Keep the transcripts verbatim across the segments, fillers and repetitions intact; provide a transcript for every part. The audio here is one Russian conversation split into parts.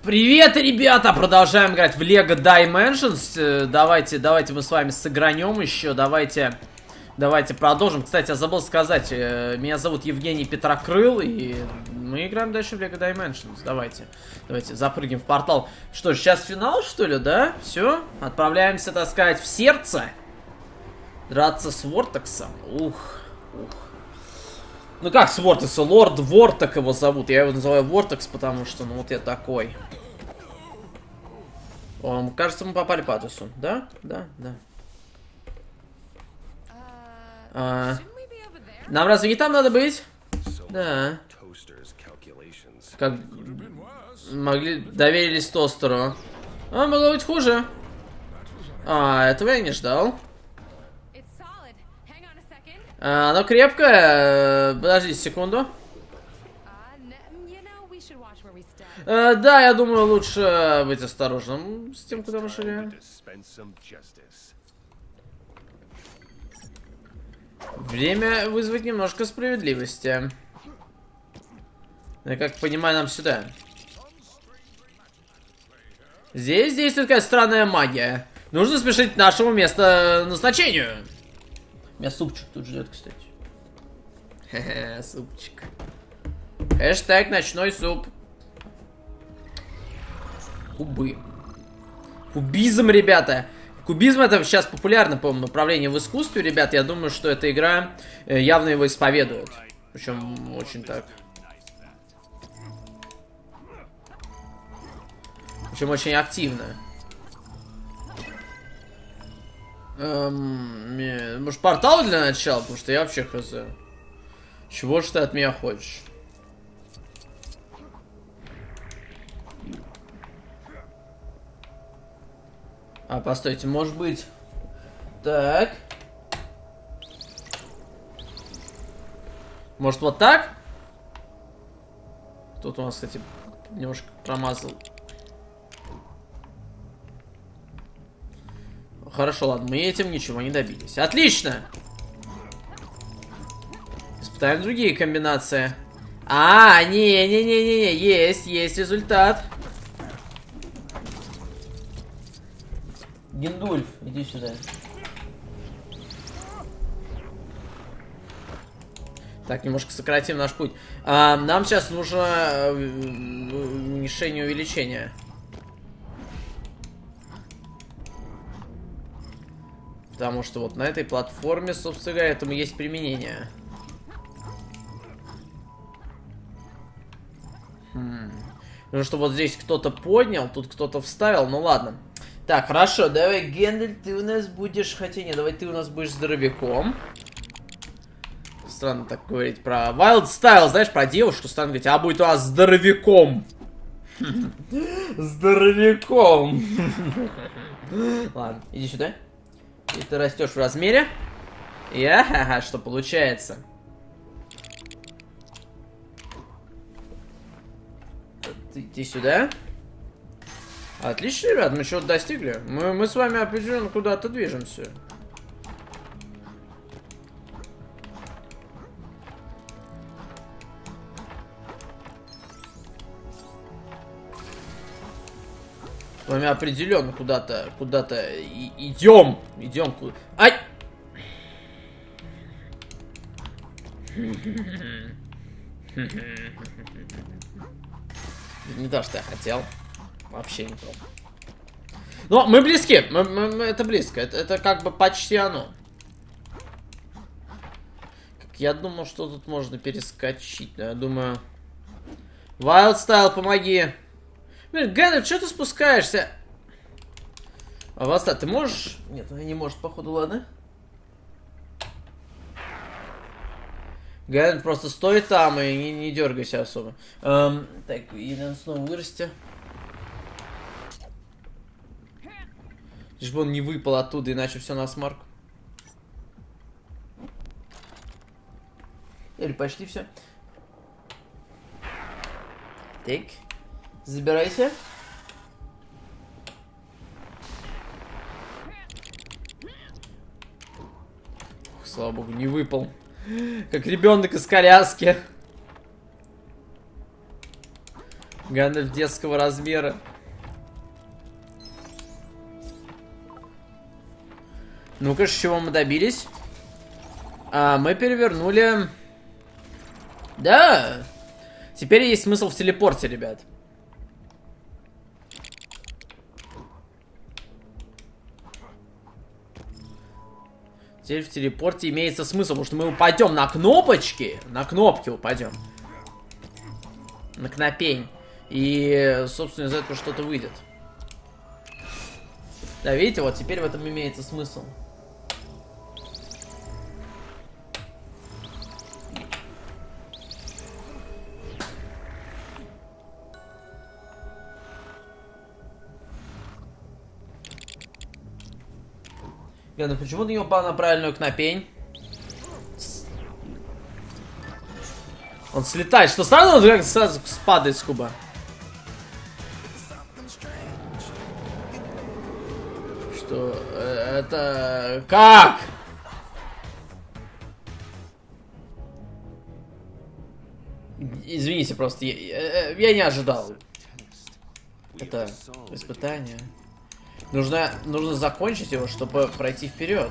Привет, ребята! Продолжаем играть в Lego Dimensions. Давайте, давайте мы с вами сыгранем еще. Давайте, давайте продолжим. Кстати, я забыл сказать, меня зовут Евгений Петрокрыл, и мы играем дальше в Lego Dimensions. Давайте, давайте запрыгнем в портал. Что, сейчас финал, что ли, да? Все, отправляемся, так сказать, в сердце. Драться с Вортексом. Ух, ух. Ну как с Вортексом? Лорд Вортек его зовут. Я его называю Вортекс, потому что, ну вот я такой. О, кажется, мы попали по адресу. Да? Да, да. А, нам разве не там надо быть? Да. Как могли... Доверились тостеру. А, могло быть хуже. А, этого я не ждал. А, оно крепкое. Подождите секунду. А, да, я думаю, лучше быть осторожным с тем, куда мы шли. Время вызвать немножко справедливости. Я как понимаю, нам сюда. Здесь действует какая-то странная магия. Нужно спешить к нашему местоназначению. Меня супчик тут ждет, кстати. Хе-хе, супчик. Хэштег ночной суп. Кубы. Кубизм, ребята. Кубизм — это сейчас популярное, по-моему, направление в искусстве, ребят. Я думаю, что эта игра явно его исповедует. Причем очень так. Причем очень активно. Эм, может, портал для начала? Потому что я вообще хз. Чего ж ты от меня хочешь? А, постойте, может быть... Так. Может, вот так? Тут у нас, кстати, немножко промазал. Хорошо, ладно, мы этим ничего не добились. Отлично! Испытаем другие комбинации. А, не-не-не-не-не, есть, есть результат. Гендульф, иди сюда. Так, немножко сократим наш путь. А, нам сейчас нужно уменьшение увеличения. Потому что вот на этой платформе, собственно говоря, этому есть применение. Хм. Ну что вот здесь кто-то поднял, тут кто-то вставил, ну ладно. Так, хорошо, давай, Гендель, ты у нас будешь... Хотя нет, давай ты у нас будешь здоровяком. Странно так говорить про... Wild Style, знаешь, про девушку. Странно говорить, а будет у нас здоровяком. Здоровяком. Ладно, иди сюда. И ты растешь в размере. И ага, что получается? Ты иди сюда. Отлично, ребят, мы чего-то достигли. Мы, мы с вами определенно куда-то движемся. С вами определенно куда-то, куда-то идем. Идем куда. Ай! Не то, что я хотел. Вообще не то. Но мы близки. Мы, мы, мы, это близко. Это, это как бы почти оно. Как я думал, что тут можно перескочить. Но я думаю... Wild Style, помоги. Блин, Геннер, что ты спускаешься? А, Васта, ты можешь? Нет, она не может, походу, ладно. Геннер просто стой там и не, не дергайся особо. Эм, так, и надо снова вырасти. Лишь бы он не выпал оттуда, иначе все на смарку. Или почти все. Так. Забирайся. Ух, слава богу, не выпал. Как ребенок из коляски. Гэндальф детского размера. Ну-ка, с чего мы добились? А, мы перевернули... Да! Теперь есть смысл в телепорте, ребят. Теперь в телепорте имеется смысл, потому что мы упадем на кнопочки. На кнопки упадем. На кнопень. И, собственно, из этого что-то выйдет. Да, видите, вот теперь в этом имеется смысл. Ладно, почему ты не упал на правильную кнопень? Он слетает. Что сразу он сразу спадает с куба? Что? Это... Как? Извините, просто я, я, я не ожидал. Это испытание. Нужно, нужно закончить его, чтобы пройти вперед.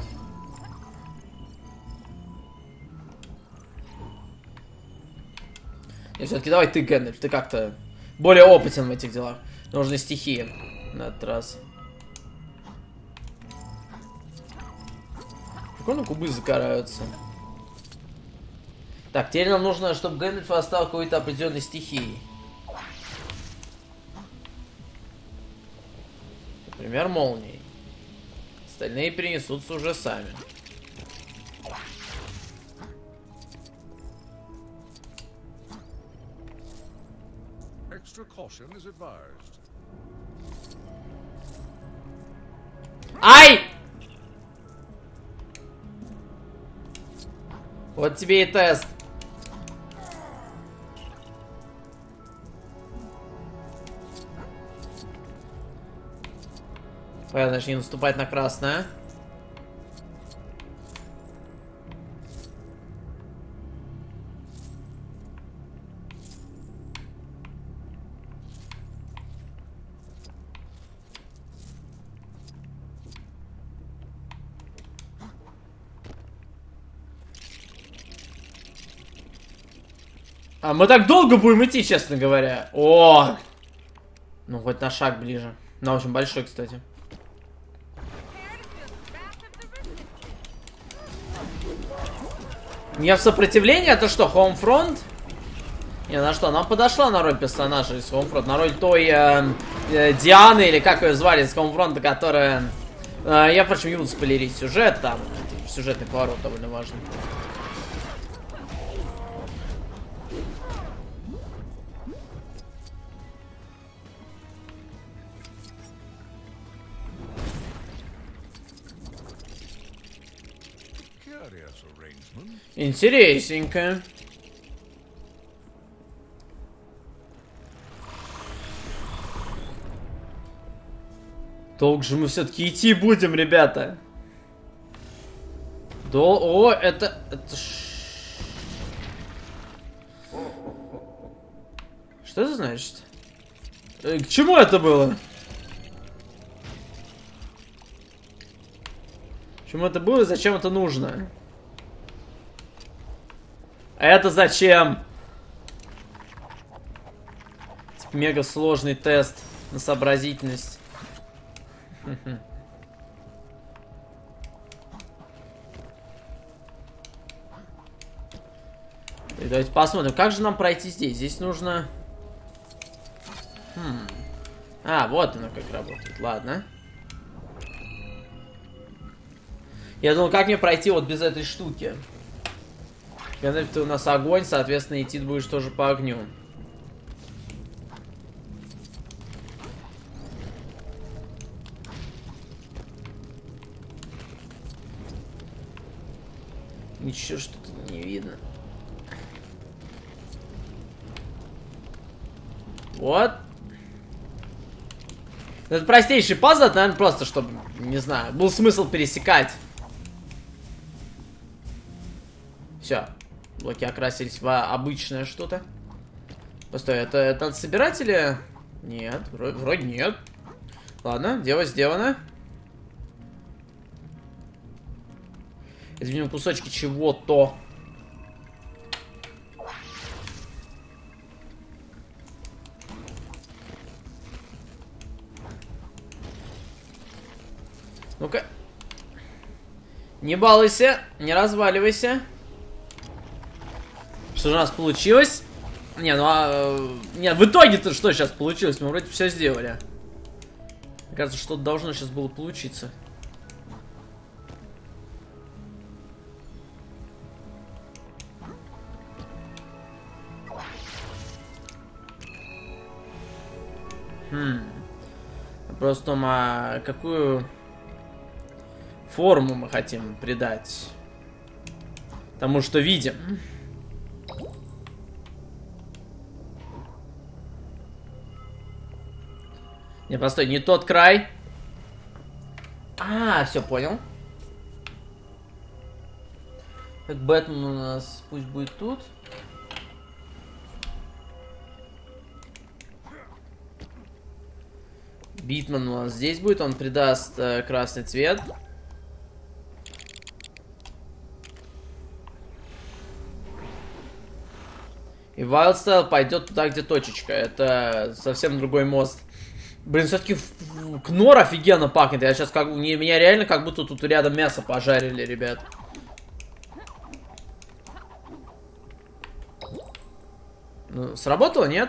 И все-таки давай ты, Гэндальф, ты как-то более опытен в этих делах. Нужны стихии на этот раз. Прикольно кубы загораются. Так, теперь нам нужно, чтобы Гэндальф оставил какой-то определенной стихией. Например, молнией. Остальные перенесутся уже сами. Ай! Вот тебе и тест. Понятно, что не наступать на красное. А мы так долго будем идти, честно говоря. О! Ну, хоть на шаг ближе. На очень большой, кстати. Не в сопротивлении? Это что, Homefront? Не, на что, нам подошла на роль персонажа из Homefront. На роль той э, э, Дианы, или как ее звали, из Homefront, которая... Э, я, впрочем, не буду спойлерить сюжет, там сюжетный поворот довольно важный. Интересненько. Долго же мы все-таки идти будем, ребята. Дол... О, это... это... Что это значит? Э, к чему это было? К чему это было и зачем это нужно? Это зачем? Типа мега сложный тест на сообразительность. И давайте посмотрим, как же нам пройти здесь. Здесь нужно... Хм. А, вот оно как работает. Ладно. Я думал, как мне пройти вот без этой штуки. Гэндальф, ты у нас огонь, соответственно, идти будешь тоже по огню. Ничего, что-то не видно. Вот. Это простейший пазл, это, наверное, просто, чтобы, не знаю, был смысл пересекать. Все. Блоки окрасились в обычное что-то. Постой, это, это от собирателя? Нет, вроде, вроде нет. Ладно, дело сделано. Изменим кусочки чего-то. Ну-ка. Не балуйся, не разваливайся. Что же у нас получилось? Не, ну а... Не, в итоге-то что сейчас получилось? Мы вроде все сделали. Мне кажется, что-то должно сейчас было получиться. Хм. Просто а какую форму мы хотим придать тому, что видим? Не, постой, не тот край. А, все понял. Так, Бэтмен у нас пусть будет тут. Битман у нас здесь будет, он придаст э, красный цвет. И Wildstyle пойдет туда, где точечка. Это совсем другой мост. Блин, все-таки Кнор офигенно пахнет. Я сейчас как не, меня реально как будто тут рядом мясо пожарили, ребят. Ну, сработало, нет?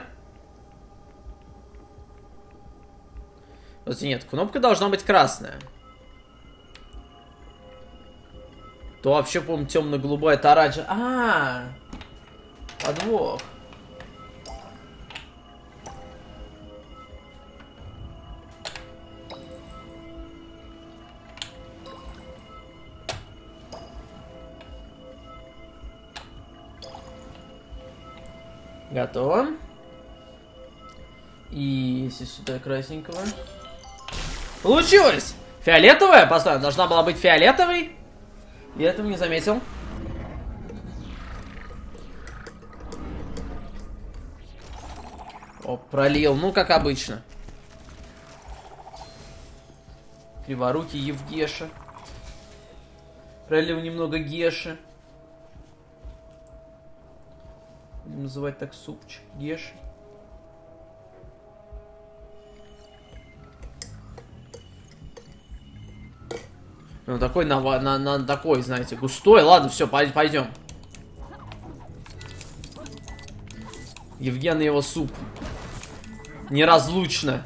Вот нет, кнопка должна быть красная. То вообще, по-моему, темно-голубой, это оранжевый. А, подвох. Готово. И если сюда красненького. Получилось! Фиолетовая? Постой, должна была быть фиолетовой. Я этого не заметил. О, пролил. Ну, как обычно. Криворукий Евгеша. Пролил немного Геши. Будем называть так супчик Геши. Ну, такой, на, на, на такой, знаете, густой. Ладно, все, пойдем. Евген и его суп. Неразлучно.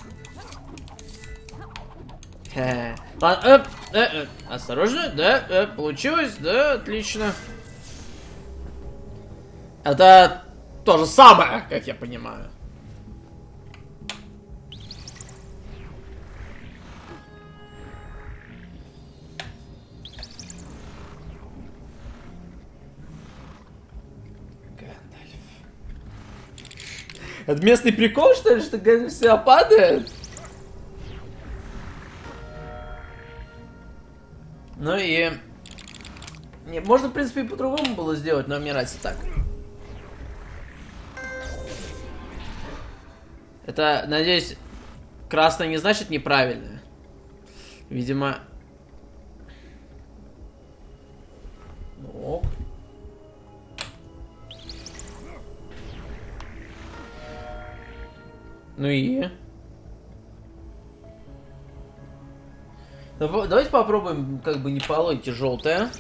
Хе. Ладно, э, э, э, осторожно, да, э, получилось, да, отлично. Это то же самое, как я понимаю. Это местный прикол, что ли, что Гэндальф всегда падает? Ну и... Не, можно, в принципе, и по-другому было сделать, но мне нравится так. Это, надеюсь, красное не значит неправильное. Видимо... Ну... Ну и... Давайте попробуем, как бы, не по логике желтое.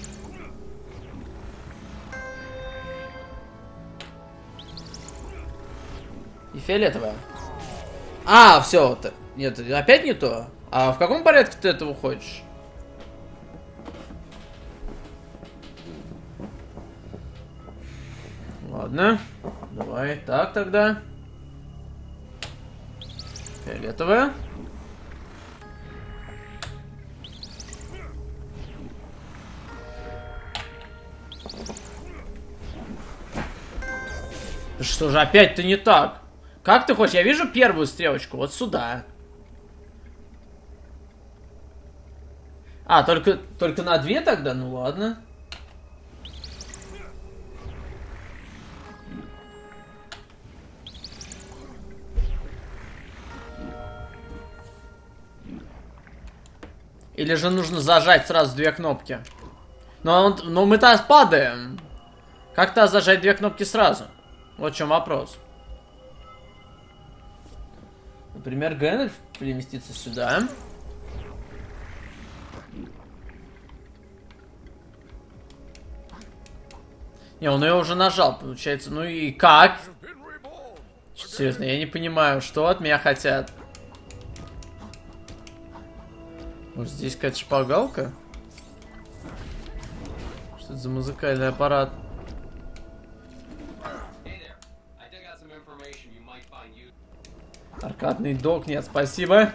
И фиолетовое. А, все. Нет, опять не то. А в каком порядке ты этого хочешь? Ладно. Давай так тогда. Фиолетовая. Что же опять-то не так? Как ты хочешь? Я вижу первую стрелочку. Вот сюда. А, только, только на две тогда? Ну ладно. Или же нужно зажать сразу две кнопки? Но, он, но мы-то падаем. Как-то зажать две кнопки сразу? Вот в чем вопрос. Например, Гэндальф переместится сюда. Не, он ее уже нажал, получается. Ну и как? Серьезно, я не понимаю, что от меня хотят. Может, здесь какая-то шпаргалка? Что это за музыкальный аппарат? Аркадный док, нет, спасибо.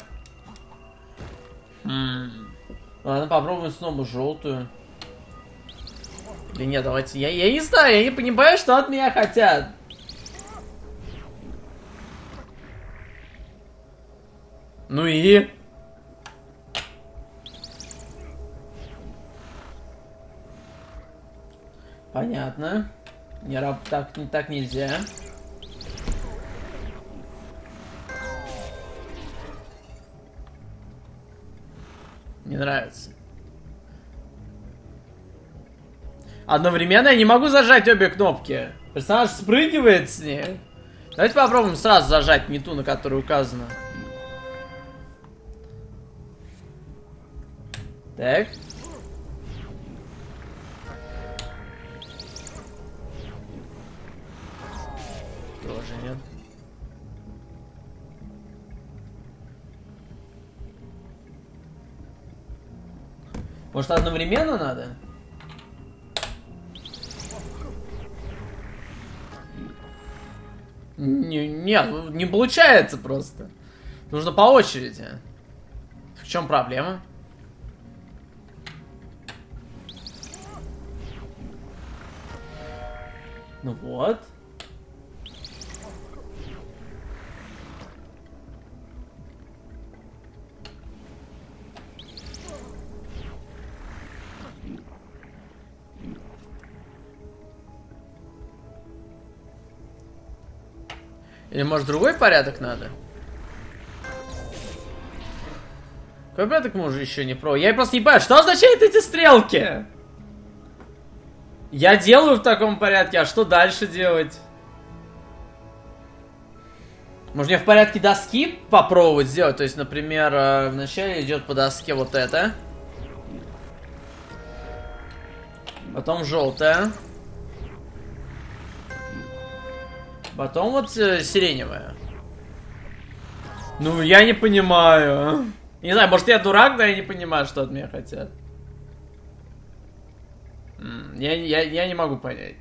М-м. Ладно, попробуем снова желтую. Или нет, давайте. Я, я не знаю, я не понимаю, что от меня хотят. Ну и? Понятно. Не, так, не, так нельзя. Не нравится. Одновременно я не могу зажать обе кнопки. Персонаж спрыгивает с ней. Давайте попробуем сразу зажать не ту, на которую указано. Так. Тоже нет. Может, одновременно надо? Не, нет, не получается просто. Нужно по очереди. В чем проблема? Ну вот. Или может другой порядок надо? Какой порядок мы уже еще не про? Я просто не понимаю, что означают эти стрелки? Я делаю в таком порядке, а что дальше делать? Может мне в порядке доски попробовать сделать? То есть, например, вначале идет по доске вот это. Потом желтая. Потом вот э, сиреневая. Ну, я не понимаю. Не знаю, может я дурак, да я не понимаю, что от меня хотят. Я, я, я не могу понять.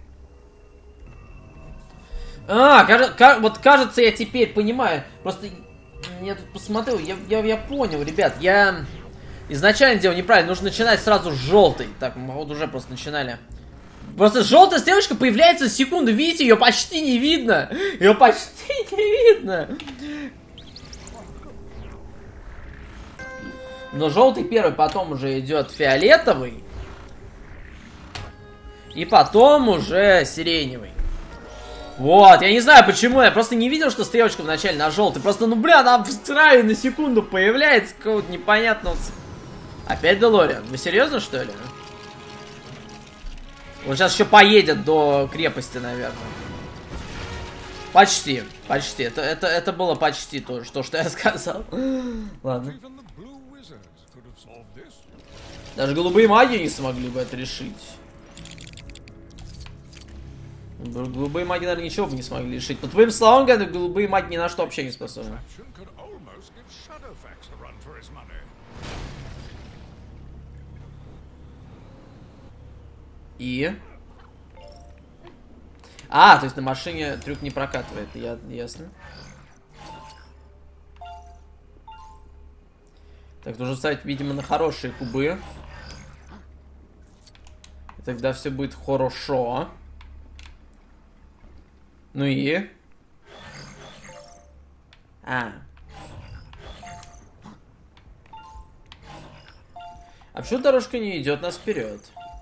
А, кажется, вот кажется, я теперь понимаю. Просто я тут посмотрел, я, я, я понял, ребят, я изначально делал неправильно. Нужно начинать сразу с желтой. Так, мы вот уже просто начинали. Просто желтая стрелочка появляется за секунду. Видите, ее почти не видно. Ее почти не видно. Но желтый первый, потом уже идет фиолетовый. И потом уже сиреневый. Вот, я не знаю почему, я просто не видел, что стрелочка вначале на желтый. Просто, ну бля, она в крае на секунду появляется какого-то непонятного... Опять Делориан? Вы серьезно, что ли? Он сейчас еще поедет до крепости, наверное. Почти, почти. Это, это, это было почти то, то, что я сказал. Ладно. Даже голубые маги не смогли бы это решить. Голубые маги, наверное, ничего бы не смогли решить. По твоим словам, говорят, голубые маги ни на что вообще не способны. И... А, то есть на машине трюк не прокатывает, я, ясно. Так, нужно ставить, видимо, на хорошие кубы. И тогда все будет хорошо. Ну и... А. А почему дорожка не идет нас вперед?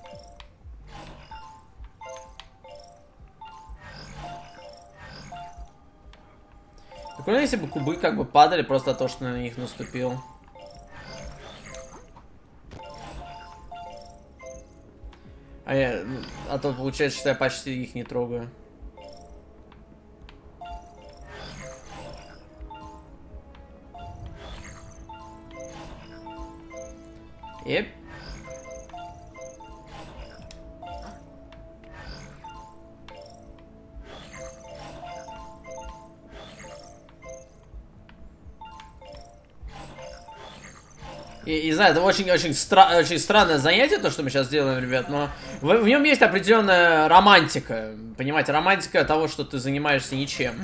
Прикольно, если бы кубы как бы падали просто от того, что на них наступил. А, я, а то получается, что я почти их не трогаю. Еп. И, не знаю, это очень-очень стра очень странное занятие, то, что мы сейчас делаем, ребят, но в, в нем есть определенная романтика. Понимаете, романтика того, что ты занимаешься ничем.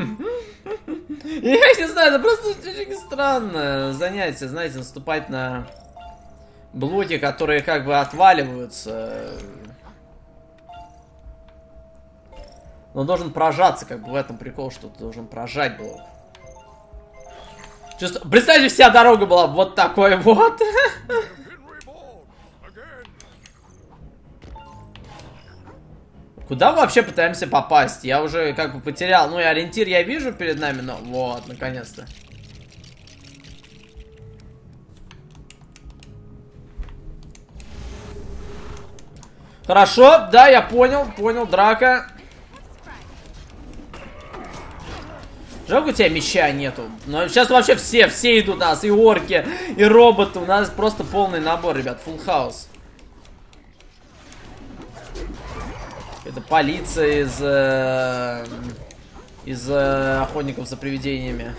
Я не знаю, это просто очень странное занятие, знаете, наступать на блоки, которые как бы отваливаются. Но должен прожаться, как бы в этом прикол, что ты должен прожать блок. Чувство... Представьте, вся дорога была вот такой вот. Куда мы вообще пытаемся попасть? Я уже как бы потерял. Ну и ориентир я вижу перед нами, но вот, наконец-то. Хорошо, да, я понял, понял, драка. Жалко, у тебя меча нету. Но сейчас вообще все, все идут у нас. И орки, и роботы. У нас просто полный набор, ребят. Full house. Это полиция из... Э, из э, охотников за привидениями.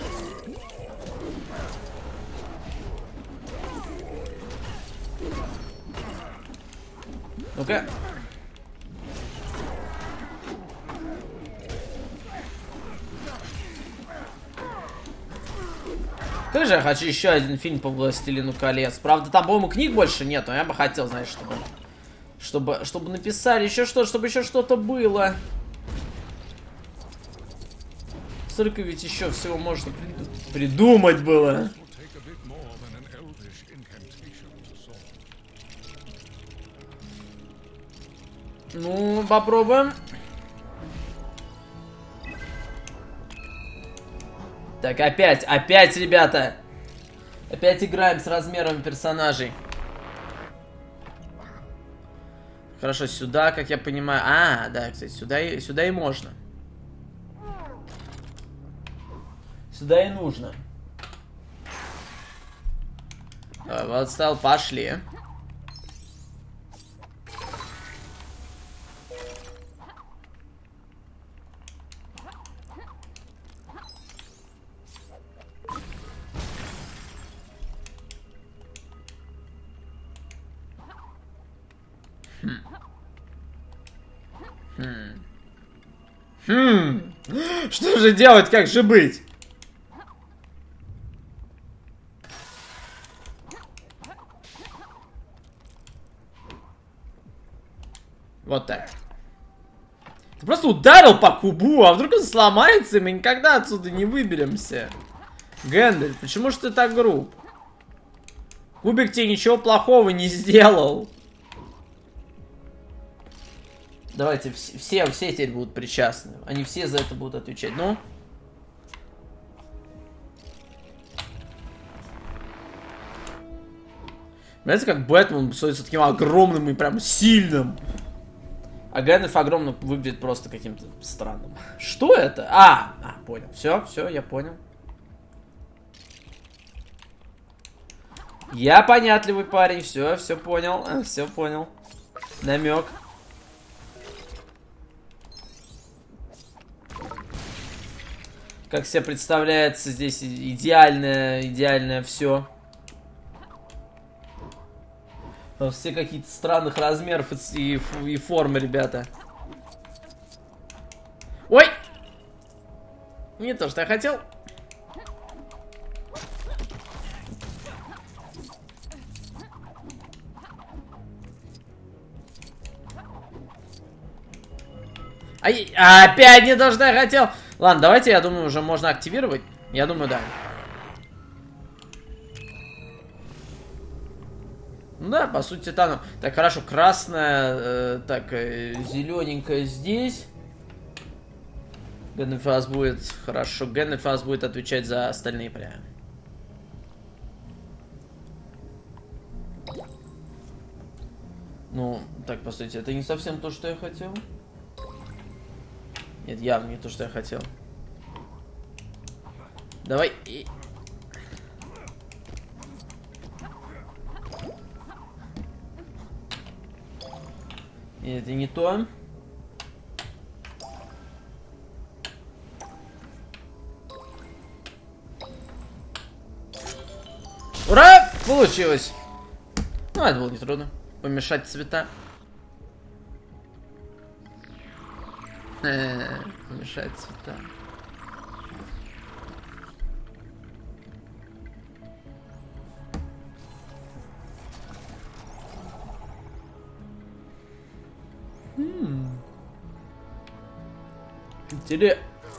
Ну-ка. Как же я хочу еще один фильм по «Властелину колец». Правда, там, по-моему, книг больше нет, но я бы хотел, знаешь, чтобы... Чтобы, чтобы написали еще что-то, чтобы еще что-то было. Столько ведь еще всего можно приду придумать было. Ну, попробуем. Так, опять, опять, ребята. Опять играем с размером персонажей. Хорошо, сюда, как я понимаю... А, да, кстати, сюда и, сюда и можно. Сюда и нужно. Давай, вот стал, пошли. Хм. Хм. Хм. Что же делать, как же быть? Вот так. Ты просто ударил по кубу, а вдруг он сломается, и мы никогда отсюда не выберемся. Гэндальф, почему же ты так груб? Кубик тебе ничего плохого не сделал. Давайте, все, все теперь будут причастны. Они все за это будут отвечать. Ну? Знаете, как Бэтмен становится таким огромным и прям сильным. А Гэндальф огромным выглядит просто каким-то странным. Что это? А, а, понял. Все, все, я понял. Я понятливый парень. Все, все понял. Все понял. Намек. Как себе представляется здесь идеальное, идеальное все. Все какие-то странных размеров и, и формы, ребята. Ой! Не то, что я хотел. Ай, опять не то, что я хотел. Ладно, давайте, я думаю, уже можно активировать. Я думаю, да. Ну да, по сути, титаном. Так, хорошо, красная, э, так, э, зелененькая здесь. Гэндальф у нас будет, хорошо, Гэндальф у нас будет отвечать за остальные прям. Ну, Так, по сути, это не совсем то, что я хотел. Нет, явно не то, что я хотел. Давай. И... Нет, это не то. Ура! Получилось! Ну, это было нетрудно. Помешать цвета. Э-э, помешать цвета. Хм. Интерес...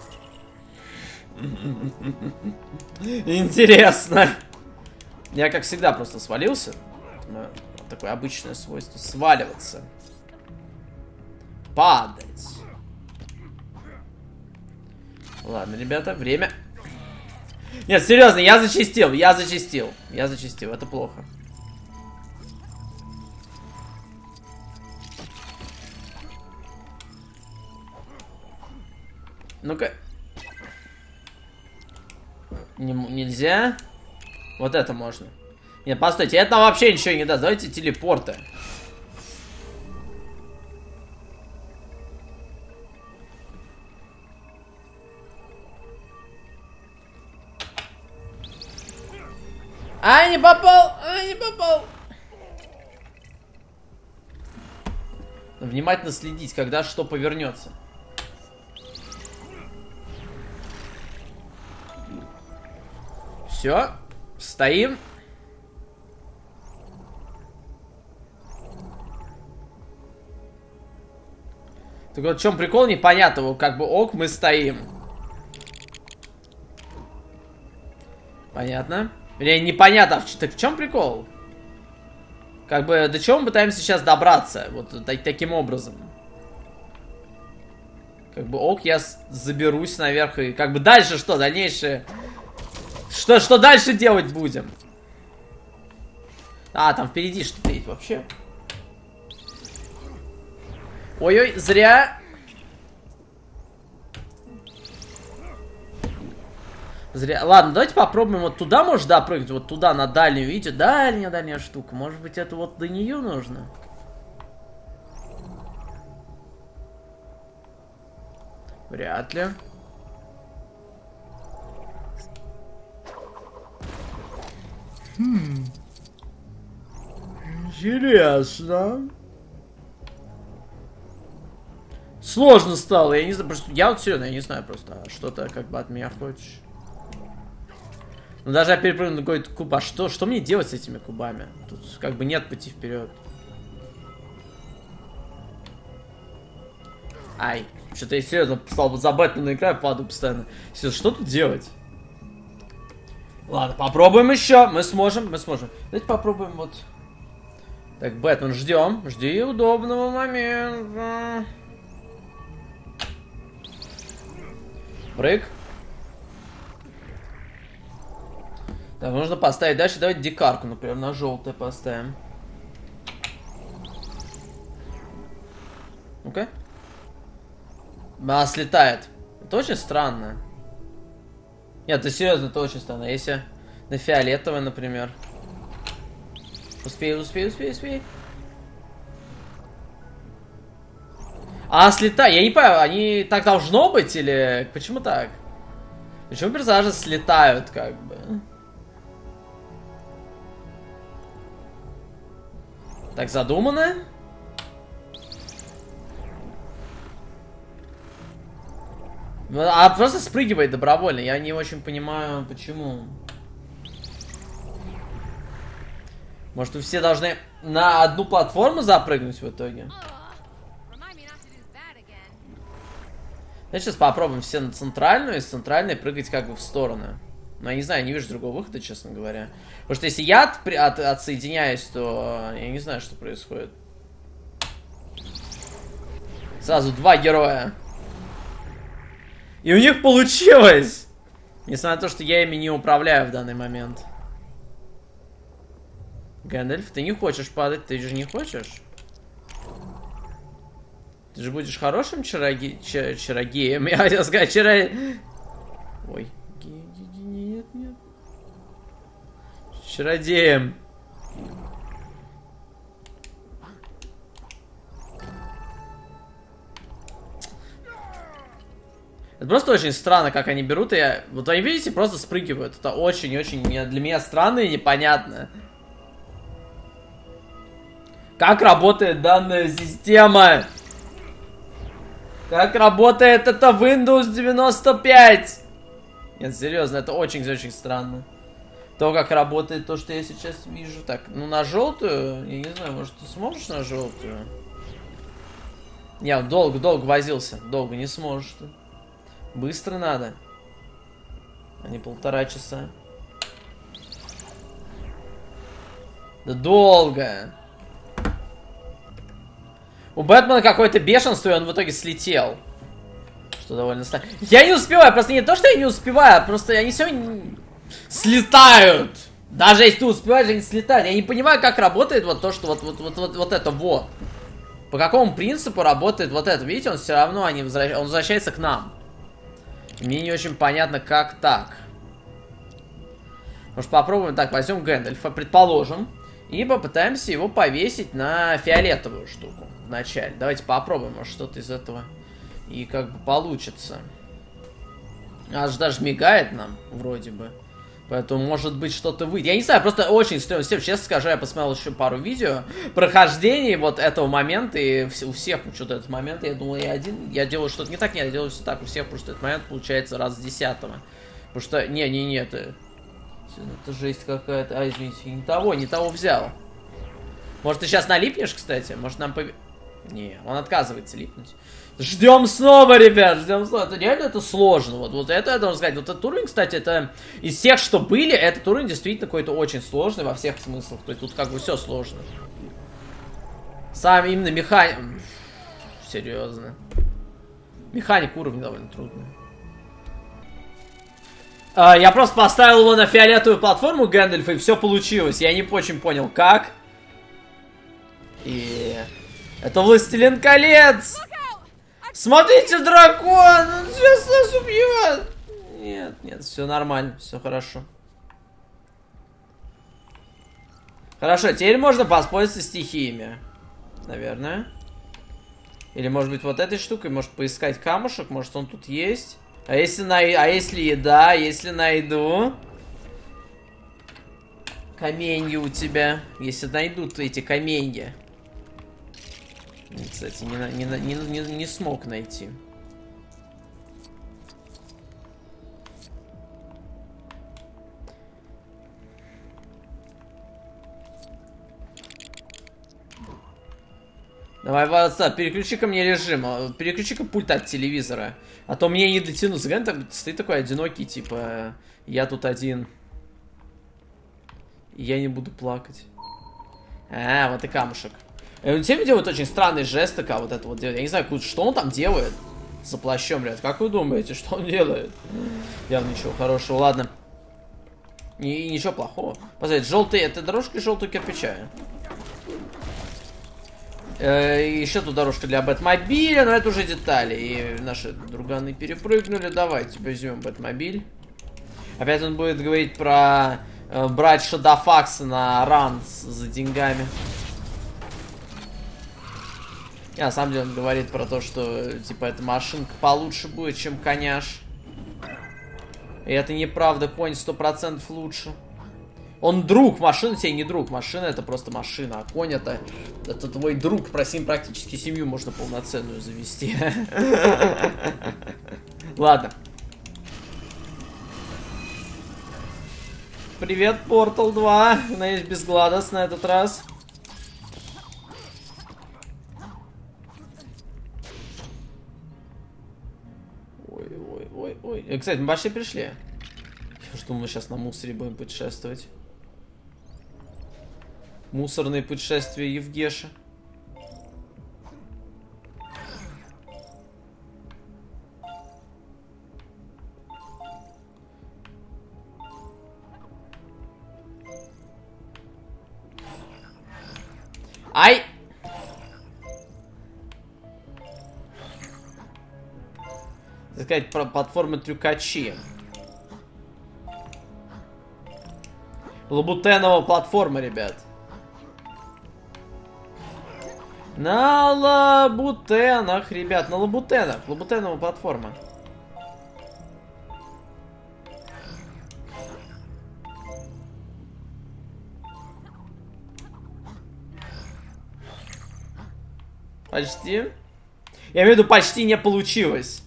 Интересно. Я, как всегда, просто свалился. Такое обычное свойство. Сваливаться. Падать. Ладно, ребята, время. Нет, серьезно, я зачистил. Я зачистил. Я зачистил. Это плохо. Ну-ка. Не, нельзя. Вот это можно. Нет, постойте, это нам вообще ничего не даст. Давайте телепорты. А, не попал! А, не попал! Внимательно следить, когда что повернется. Все, стоим. Так вот, в чем прикол, непонятно. Как бы ок, мы стоим. Понятно. Или непонятно, так в чем прикол? Как бы, до чего мы пытаемся сейчас добраться? Вот так, таким образом. Как бы ок, я заберусь наверх. И как бы дальше что? Дальнейшее... Что, что дальше делать будем? А, там впереди что-то есть вообще. Ой-ой, зря. Зря. Ладно, давайте попробуем вот туда, может, допрыгнуть. Вот туда, на дальнюю, видите? Дальняя, дальняя штука. Может быть, это вот до нее нужно? Вряд ли. Хм. Интересно. Сложно стало, я не знаю, просто я вот серьезно, я не знаю просто, что-то как бы от меня хочешь. Ну даже я перепрыгну на какой-то куб, а что, что мне делать с этими кубами? Тут как бы нет пути вперед. Ай, что-то я серьезно стал за Бэтмена играю, падаю постоянно. Все, что тут делать? Ладно, попробуем еще. Мы сможем, мы сможем. Давайте попробуем вот. Так, Бэтмен, ждем. Жди удобного момента. Брейк. Так, нужно поставить дальше. Давайте дикарку, например, на желтое поставим. Ну-ка. А, слетает. Это очень странно. Нет, это серьезно, это очень странно. Если на фиолетовое, например. Успею, успею, успею, успею. А, слетает. Я не понимаю, они так должно быть или... Почему так? Почему персонажи слетают, как бы? Так задумано? А просто спрыгивает добровольно. Я не очень понимаю, почему. Может, вы все должны на одну платформу запрыгнуть в итоге? Давайте сейчас попробуем все на центральную, и с центральной прыгать как бы в стороны. Но я не знаю, не вижу другого выхода, честно говоря. Потому что если я от, от, отсоединяюсь, то я не знаю, что происходит. Сразу два героя. И у них получилось! Несмотря на то, что я ими не управляю в данный момент. Гэндальф, ты не хочешь падать, ты же не хочешь? Ты же будешь хорошим чароги... Ч... чарогеем. Я хотел сказать, чаро... Ой. Нет, нет. Чародеем. Это просто очень странно, как они берут, и я... Вот они, видите, просто спрыгивают. Это очень-очень для меня странно и непонятно. Как работает данная система? Как работает это Windows девяносто пять? Нет, серьезно, это очень-очень странно. То, как работает то, что я сейчас вижу. Так, ну на желтую, я не знаю, может ты сможешь на желтую? Не, долго-долго возился. Долго не сможешь ты. Быстро надо. А не полтора часа. Да долго. У Бэтмена какое-то бешенство, и он в итоге слетел. Что довольно странно. Я не успеваю, просто не то, что я не успеваю, просто они все не... слетают. Даже если ты успеваешь, они слетают. Я не понимаю, как работает вот то, что вот, вот, вот, вот, вот это вот. По какому принципу работает вот это. Видите, он все равно они возвращ... он возвращается к нам. Мне не очень понятно, как так. Может, попробуем так, возьмем Гэндальфа, предположим. И попытаемся его повесить на фиолетовую штуку вначале. Давайте попробуем, может что-то из этого и как бы получится. Аж даже мигает нам, вроде бы. Поэтому, может быть, что-то выйдет. Я не знаю, просто очень стрёмно. Честно скажу, я посмотрел еще пару видео прохождений вот этого момента. И у всех что-то этот момент. Я думал, я один. Я делаю что-то не так. Нет, я делаю все так. У всех просто этот момент получается раз с десятого. Потому что, не-не-не, это... Это жесть какая-то. А, извините, не того, не того взял. Может, ты сейчас налипнешь, кстати? Может, нам пов... Не, он отказывается липнуть. Ждем снова, ребят, ждем снова. Это реально это сложно. Вот, вот это я должен сказать. Вот этот уровень, кстати, это из всех, что были, этот уровень действительно какой-то очень сложный во всех смыслах. То есть тут как бы все сложно. Сам именно механик... Серьезно. Механик уровня довольно трудный. Uh, я просто поставил его на фиолетовую платформу Гэндальфа, и все получилось. Я не очень понял, как. И... Это Властелин колец! Смотрите, дракон! Он сейчас нас убьет! Нет, нет, все нормально, все хорошо. Хорошо, теперь можно воспользоваться стихиями. Наверное. Или, может быть, вот этой штукой, может, поискать камушек, может, он тут есть. А если най... а если еда, если найду каменья у тебя, если найдут эти каменья. Кстати, не, не, не, не, не смог найти. Давай, WhatsApp, переключи-ка мне режим, переключи-ка пульт от телевизора. А то мне не дотянуться. Глянь, там стоит такой одинокий, типа, я тут один. И я не буду плакать. А, вот и камушек. И он всеми делает очень странные жесты, как вот это вот делает. Я не знаю, что он там делает за плащом, ребят. Как вы думаете, что он делает? Явно ничего хорошего, ладно. И ничего плохого. Посмотрите, желтый, это дорожка желтого кирпича. Еще тут дорожка для Бэтмобиля, но это уже детали. И наши друганы перепрыгнули. Давайте возьмем Бэтмобиль. Опять он будет говорить про э, брать Шадофакса на ран за деньгами. И на самом деле он говорит про то, что типа эта машинка получше будет, чем коняш. И это неправда, конь сто процентов лучше. Он друг, машина тебе не друг, машина это просто машина, а конь это, это твой друг, про с ним практически семью можно полноценную завести. Ладно. Привет, Портал два, надеюсь, без Гладос на этот раз. Ой, ой, ой, ой. Кстати, мы почти пришли. Я же думал, мы сейчас на мусоре будем путешествовать. Мусорные путешествия Евгеша. Ай! так сказать, платформы трюкачи. Лабутенова платформа, ребят. На лабутенах, ребят, на лабутенах. Лабутенова платформа. Почти. Я имею в виду, почти не получилось.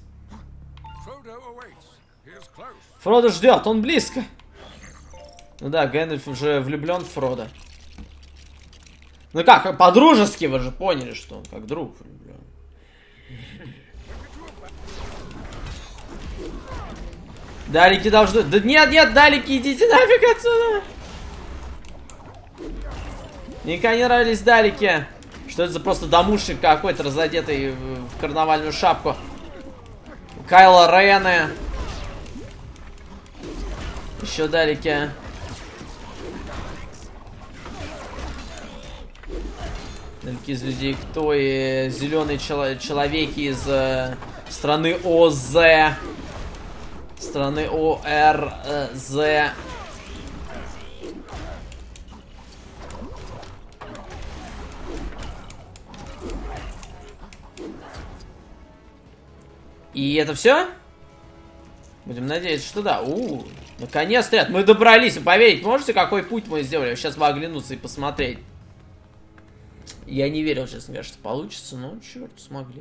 Фродо ждет, он близко. Ну да, Гэндальф уже влюблен в Фродо. Ну как, по-дружески вы же поняли, что он как друг влюблен. Далеки должны... Да нет, нет, далеки, идите нафиг отсюда. Никогда не нравились далеки. Что это за просто домушник какой-то, разодетый в карнавальную шапку. Кайло Рене. Еще далеки. Далеки из людей. Кто? И зеленый чело человек из э, страны ОЗ. Страны ОРЗ. И это все? Будем надеяться, что да. У, -у наконец-то, мы добрались. Вы поверить можете, какой путь мы сделали? Сейчас бы оглянуться и посмотреть. Я не верил, честно говоря, что получится, но черт, смогли.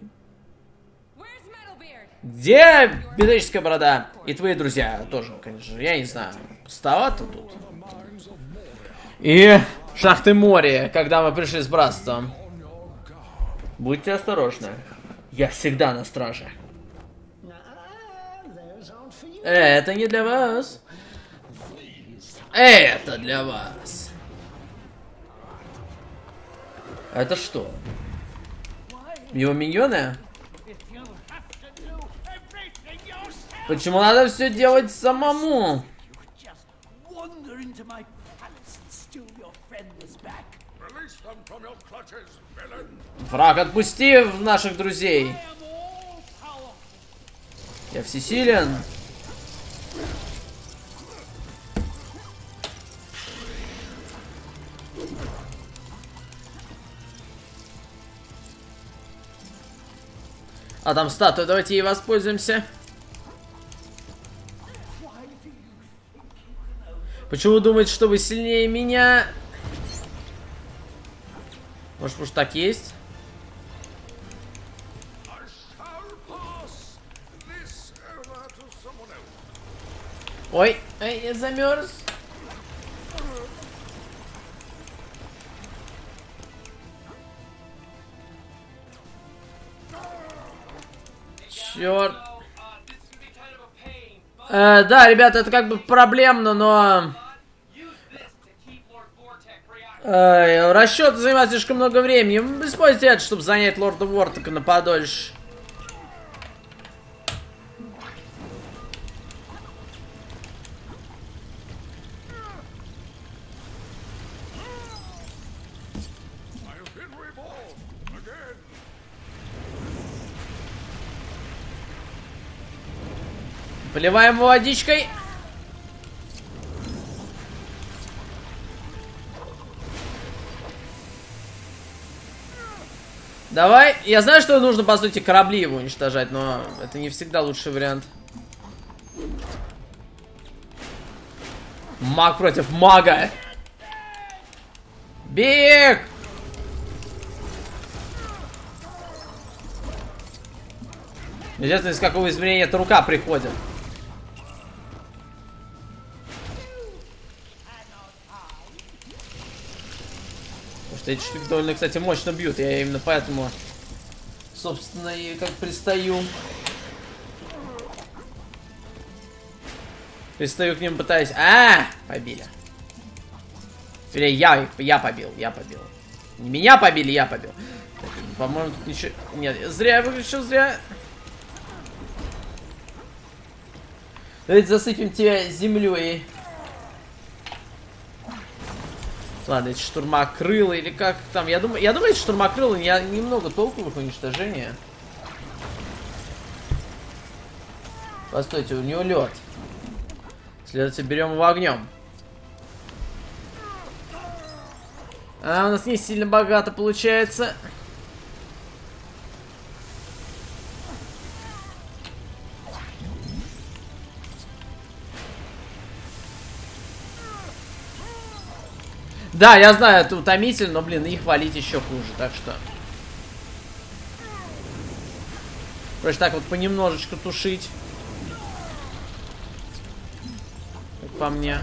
Где металлическая борода? И твои друзья тоже, конечно. Я не знаю, пустовато тут. И шахты моря, когда мы пришли с братством. Будьте осторожны. Я всегда на страже. Это не для вас. Это для вас. Это что? Его миньоны? Почему надо все делать самому? Враг, отпусти наших друзей. Я всесилен. А там статуя, давайте ей воспользуемся. Почему вы думаете, что вы сильнее меня? Может, может так есть? Ой, ой, я замерз. Черт. Э, да, ребята, это как бы проблемно, но... Э, расчет занимает слишком много времени. Используйте это, чтобы занять Лорда Вортека на подольше. Поливаем его водичкой. Давай. Я знаю, что нужно, по сути, корабли его уничтожать, но это не всегда лучший вариант. Маг против мага. Бег! Интересно, из какого измерения эта рука приходит. Потому что эти штуки довольно, кстати, мощно бьют. Я именно поэтому, собственно, и как пристаю. Пристаю к ним, пытаюсь... А, побили. Или я, я побил, я побил. Не меня побили, я побил. По-моему, тут ничего... Нет, зря я выключил, зря... Давайте засыпем тебя землей. Ладно, эти штурмокрылы или как там. Я думаю, я думаю, эти штурмокрылы не, немного толку в их уничтожении. Постойте, у него лед. Следовательно, берем его огнем. А у нас не сильно богато получается. Да, я знаю, это утомительно, но, блин, их валить еще хуже, так что... Проще так вот понемножечку тушить. Как по мне.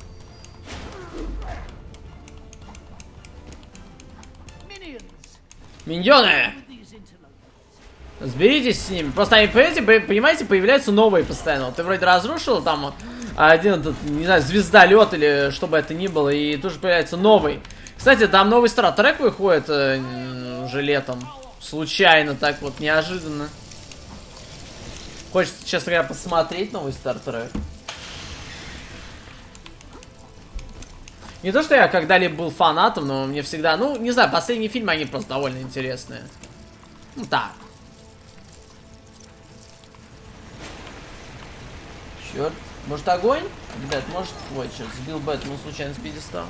Миньоны! Сберитесь с ними. Просто они, понимаете, понимаете, появляются новые постоянно. Вот ты вроде разрушил там один этот, не знаю, звездолет или что бы это ни было, и тут же появляется новый. Кстати, там новый Стартрек выходит э, уже летом. Случайно, так вот, неожиданно. Хочется, честно говоря, посмотреть новый Стартрек. Не то, что я когда-либо был фанатом, но мне всегда... Ну, не знаю, последние фильмы, они просто довольно интересные. Ну, так. Черт. Может, огонь? Ребят, может... Ой, черт, сбил Бэтмена случайно с пьедестала.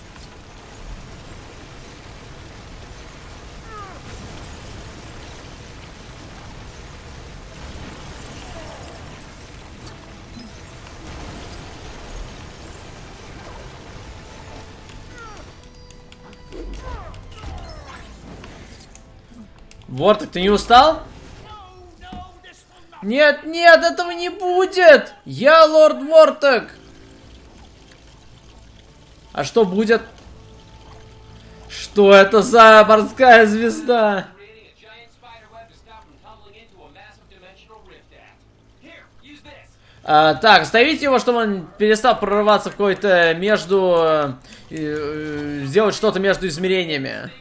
Вортек, ты не устал? Нет, нет, этого не будет! Я лорд Вортек! А что будет? Что это за морская звезда? А, так, остановите его, чтобы он перестал прорываться в какой-то между... Э, э, сделать что-то между измерениями.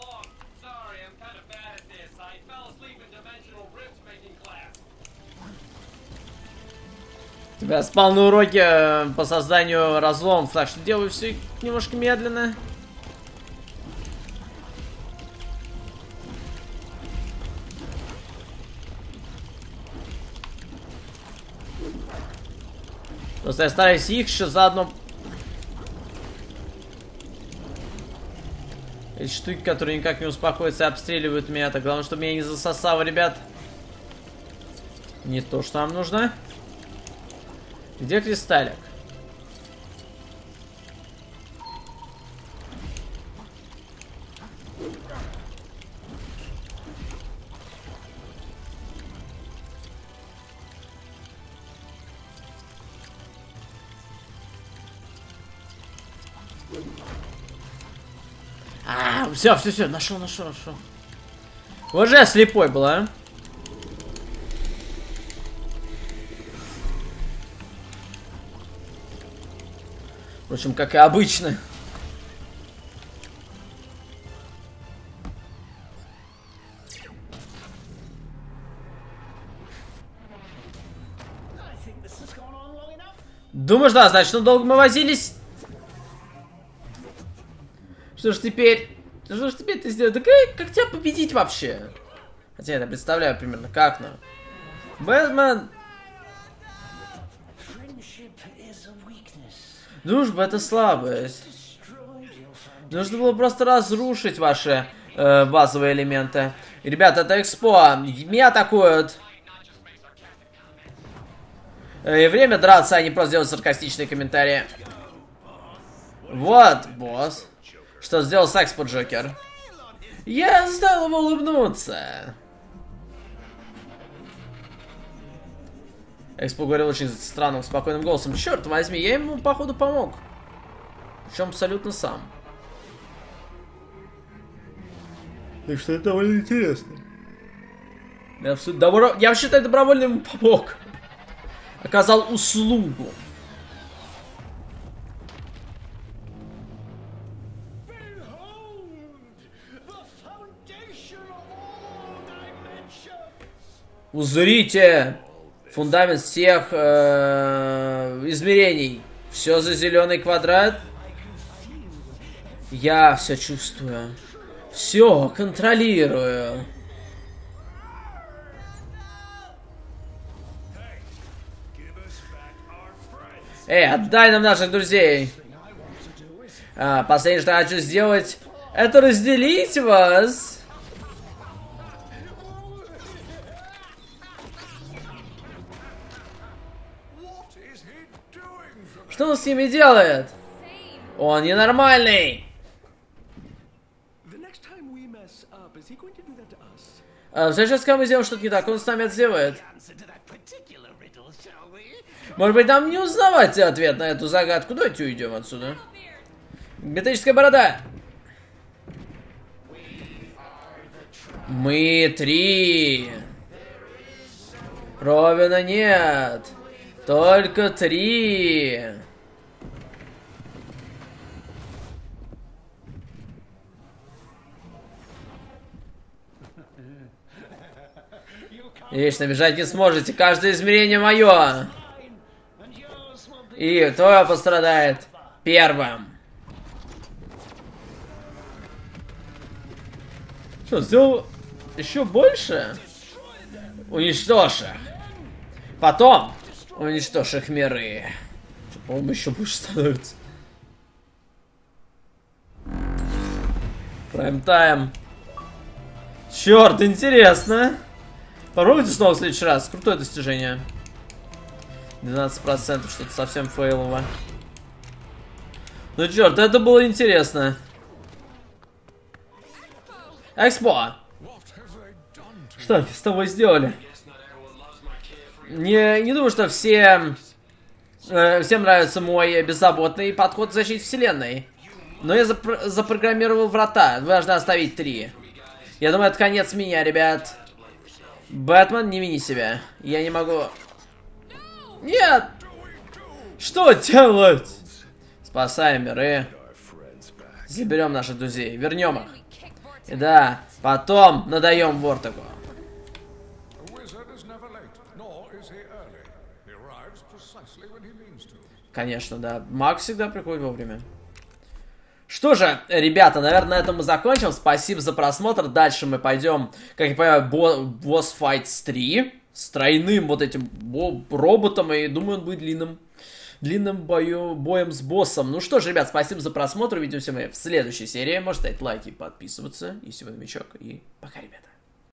Я спал на уроке по созданию разломов, так что делаю все немножко медленно. Просто я стараюсь их еще заодно... Эти штуки, которые никак не успокоятся, обстреливают меня. Так главное, чтобы меня не засосало, ребят. Не то, что нам нужно. Где кристаллик? А, все, все, все, нашел, нашел, нашел. Вот же я слепой был, а? Впрочем, как и обычно. Думаешь, да, значит, ну долго мы возились? Что ж теперь? Что ж теперь ты сделаешь? Да как, как тебя победить вообще? Хотя я это представляю примерно как, но... Бэтмен... Дружба — это слабость. Нужно было просто разрушить ваши э, базовые элементы. Ребята, это экспо. Меня атакуют. И время драться, а не просто делать саркастичные комментарии. Вот, босс. Что сделал с Экспо, Джокер? Я заставил его улыбнуться. Экспо говорил очень странным, спокойным голосом. Черт возьми, я ему, походу, помог. Причем абсолютно сам. Так что это довольно интересно. Я, абсолютно добро... я вообще-то добровольно ему помог. Оказал услугу. Узрите фундамент всех э, измерений. Все за зеленый квадрат. Я все чувствую. Все контролирую. Эй, отдай нам наших друзей. А, последнее, что я хочу сделать, это разделить вас. Что он с ними делает? Он ненормальный. А, в следующий раз, когда мы сделаем что-то не так, он с нами это сделает. Может быть, нам не узнавать ответ на эту загадку. Давайте уйдем отсюда. Металлическая борода. Мы три. Робина нет. Только три. Вечно бежать не сможете. Каждое измерение мое. И кто пострадает первым? Что, сделал еще больше? Уничтожь их. Потом уничтожь их миры. По-моему, еще больше становится. Прайм-тайм. Черт, интересно. Попробуйте снова в следующий раз. Крутое достижение. двенадцать процентов, что-то совсем фейлово. Ну черт, это было интересно. Экспо! Что они с тобой сделали? Не, не думаю, что все, э, всем нравится мой беззаботный подход к защите вселенной. Но я запр запрограммировал врата. Вы должны оставить три. Я думаю, это конец меня, ребят. Бэтмен, не вини себя. Я не могу... Нет! Что делать? Спасаем миры. Заберем наших друзей. Вернем их. И да, потом надаем Вортагу. Конечно, да. Макс всегда приходит вовремя. Что же, ребята, наверное, на этом мы закончим. Спасибо за просмотр. Дальше мы пойдем, как я понимаю, Boss Fights три. С тройным вот этим роботом. И думаю, он будет длинным, длинным бою, боем с боссом. Ну что ж, ребят, спасибо за просмотр. Увидимся мы в следующей серии. Можете ставить лайки и подписываться, если вы новичок. И пока, ребята.